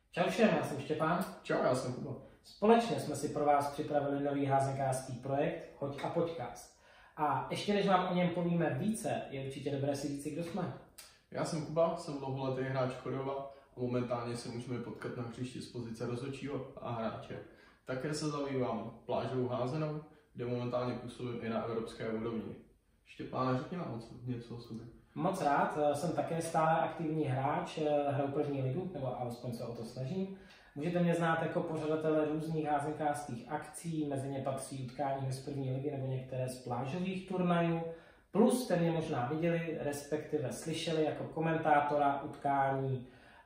Čau všem, já jsem Štěpán. Čau, já jsem Kuba. Společně jsme si pro vás připravili nový házenkářský projekt Hoď a podcast. A ještě než vám o něm povíme více, je určitě dobré si říci, kdo jsme. Já jsem Kuba, jsem dlouholetý hráč Chodova a momentálně se můžeme potkat na hřišti z pozice rozhodčího a hráče. Také se zabývám plážovou házenou, kde momentálně působím i na evropské úrovni. Štěpáne, řekni nám něco o sobě. Moc rád, jsem také stále aktivní hráč, hraju první ligu, nebo alespoň se o to snažím. Můžete mě znát jako pořadatele různých házenkářských akcí, mezi ně patří utkání z první ligy nebo některé z plážových turnajů. Plus jste mě možná viděli, respektive slyšeli jako komentátora utkání,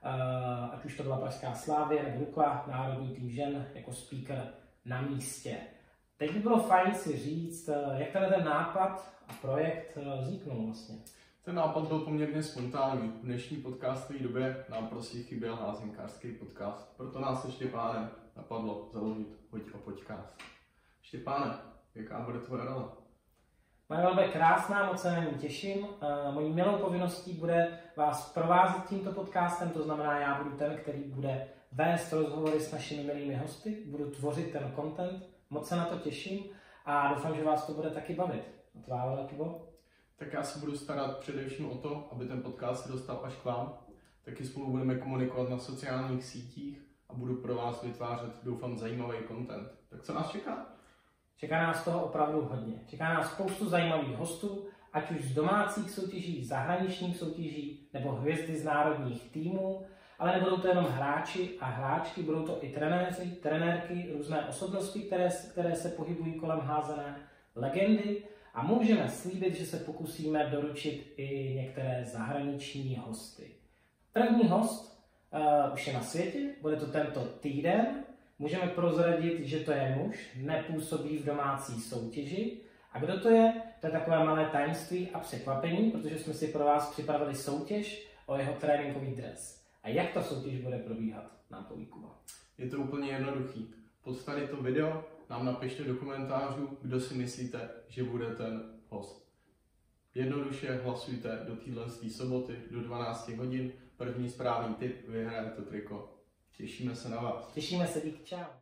ať už to byla Pražská Slavie nebo Dukla, národní tým žen, jako speaker na místě. Teď by bylo fajn si říct, jak ten nápad a projekt vzniknul vlastně. Ten nápad byl poměrně spontánní. V dnešní podcastové době nám prostě chyběl házenkářský podcast. Proto nás se Štěpánem napadlo založit Hoď a podcast. Štěpáne, jaká bude tvoje role? Moje role bude krásná, moc se na ní těším. Mojí milou povinností bude vás provázet tímto podcastem, to znamená, já budu ten, který bude vést rozhovory s našimi milými hosty, budu tvořit ten content, moc se na to těším a doufám, že vás to bude taky bavit. A tvá role, Kubo? Tak já se budu starat především o to, aby ten podcast se dostal až k vám. Taky spolu budeme komunikovat na sociálních sítích a budu pro vás vytvářet, doufám, zajímavý content. Tak co nás čeká? Čeká nás toho opravdu hodně. Čeká nás spoustu zajímavých hostů, ať už z domácích soutěží, zahraničních soutěží nebo hvězdy z národních týmů, ale nebudou to jenom hráči a hráčky, budou to i trenéři, trenérky, různé osobnosti, které se pohybují kolem házené, legendy a můžeme slíbit, že se pokusíme doručit i některé zahraniční hosty. První host už je na světě, bude to tento týden. Můžeme prozradit, že to je muž, nepůsobí v domácí soutěži. A kdo to je? To je takové malé tajemství a překvapení, protože jsme si pro vás připravili soutěž o jeho tréninkový dres. A jak ta soutěž bude probíhat, nám poví Kuba. Je to úplně jednoduchý. Pod tady to video nám napište do komentářů, kdo si myslíte, že bude ten host. Jednoduše hlasujte do téhle soboty do 12 hodin. První správný tip vyhraje to triko. Těšíme se na vás. Těšíme se, díky, čau.